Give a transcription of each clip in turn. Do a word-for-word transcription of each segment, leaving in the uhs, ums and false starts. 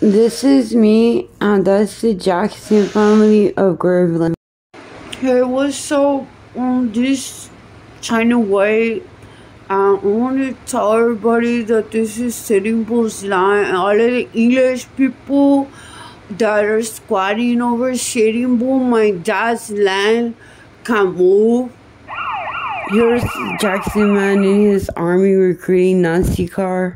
This is me, and that's the Jackson family of Graveland. Hey, what's up? Um, this China White. Uh, I want to tell everybody that this is Sitting Bull's line, and all of the English people that are squatting over Sitting Bull, my dad's land, can move. Here's Jackson man in his army recruiting Nazi car.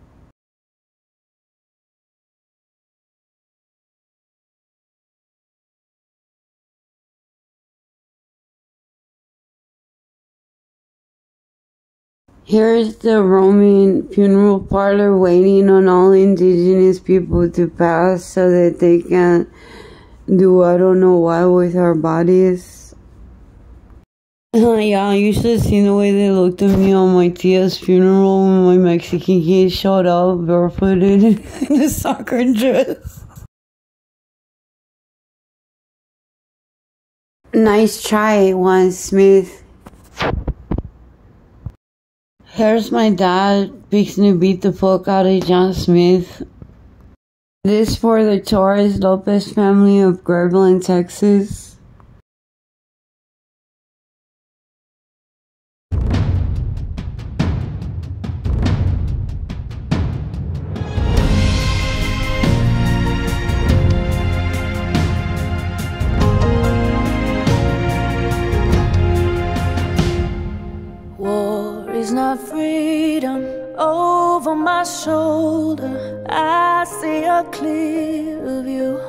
Here's the Roman funeral parlor waiting on all indigenous people to pass so that they can do I don't know what with our bodies. Uh, yeah, you should have seen the way they looked at me on my tia's funeral when my Mexican kid showed up barefooted in a soccer dress. Nice try, Juan Smith. Here's my dad fixing to beat the fuck out of John Smith. This for the Torres Lopez family of Graveland, Texas. It's not freedom over my shoulder. I see a clear view.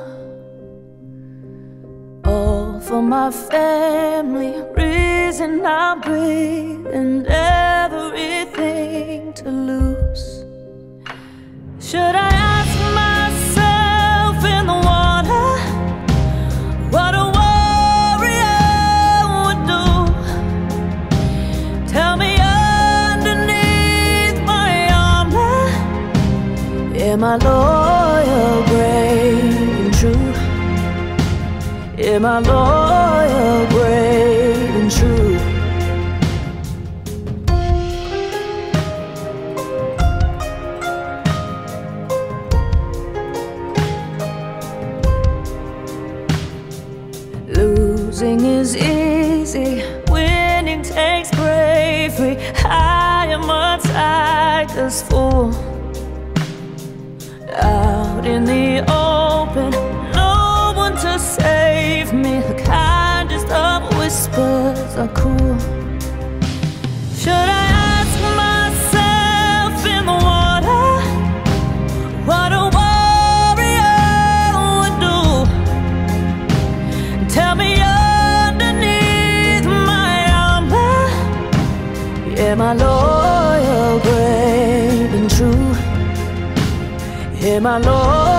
All for my family, reason I'm breathing, everything to lose. Should I ask myself in the water what a warrior would do? Tell me, am I loyal, brave, and true? Am I loyal, brave, and true? Losing is easy, winning takes bravery. I am a tiger's fool. Out in the open, no one to save me. The kindest of whispers are cool. Should I ask myself in the water what a warrior would do? Tell me underneath my armor, am I loyal, brave, and true? Am I loyal?